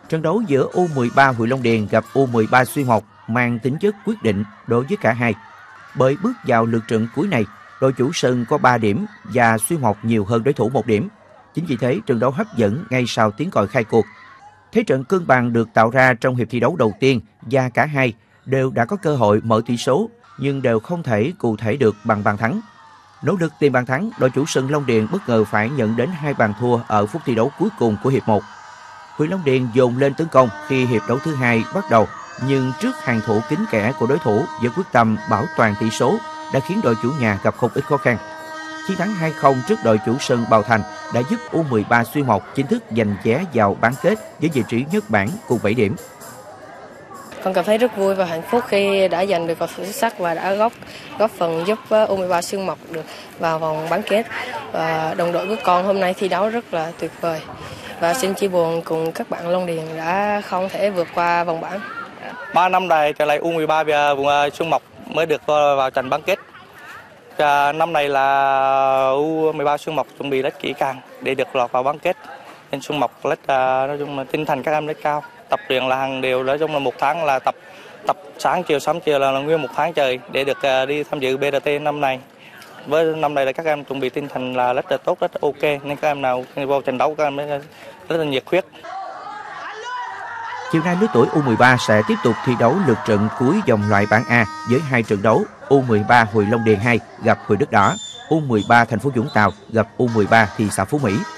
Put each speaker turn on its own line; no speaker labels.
Trận đấu giữa U13 Huyện Long Điền gặp U13 Xuyên Mộc mang tính chất quyết định đối với cả hai. Bởi bước vào lượt trận cuối này, đội chủ sân có 3 điểm và Xuyên Mộc nhiều hơn đối thủ 1 điểm. Chính vì thế, trận đấu hấp dẫn ngay sau tiếng còi khai cuộc. Thế trận cân bằng được tạo ra trong hiệp thi đấu đầu tiên và cả hai đều đã có cơ hội mở tỷ số nhưng đều không thể cụ thể được bằng bàn thắng. Nỗ lực tìm bàn thắng, đội chủ sân Long Điền bất ngờ phải nhận đến 2 bàn thua ở phút thi đấu cuối cùng của hiệp 1. Huyện Long Điền dồn lên tấn công khi hiệp đấu thứ hai bắt đầu, nhưng trước hàng thủ kín kẽ của đối thủ với quyết tâm bảo toàn tỷ số đã khiến đội chủ nhà gặp không ít khó khăn. Chiến thắng 2-0 trước đội chủ sân Bào Thành đã giúp U13 Xuyên Mộc chính thức giành vé vào bán kết với vị trí nhất bảng cùng 7 điểm.
Con cảm thấy rất vui và hạnh phúc khi đã giành được cầu thủ xuất sắc và đã góp phần giúp U13 Xuyên Mộc được vào vòng bán kết. Và đồng đội của con hôm nay thi đấu rất là tuyệt vời. Và xin chia buồn cùng các bạn Long Điền đã không thể vượt qua vòng bảng.
3 năm này trở lại U13 và vùng Xuyên Mộc mới được vào trận bán kết. Và năm này là U13 Xuyên Mộc chuẩn bị rất kỹ càng để được lọt vào bán kết. Nên Xuyên Mộc nói chung là tinh thần các em rất cao. Tập luyện là hàng điều, nói chung là 1 tháng là tập sáng chiều là nguyên 1 tháng trời để được đi tham dự BRT năm này. Với năm này là các em chuẩn bị tinh thần là rất là tốt, rất là ok, nên các em nào vào trận đấu các em rất là nhiệt huyết.
Chiều nay lứa tuổi U13 sẽ tiếp tục thi đấu lượt trận cuối vòng loại bảng A với 2 trận đấu. U13 Huyện Long Điền 2 gặp Huyện Đất Đỏ, U13 thành phố Vũng Tàu gặp U13 thị xã Phú Mỹ.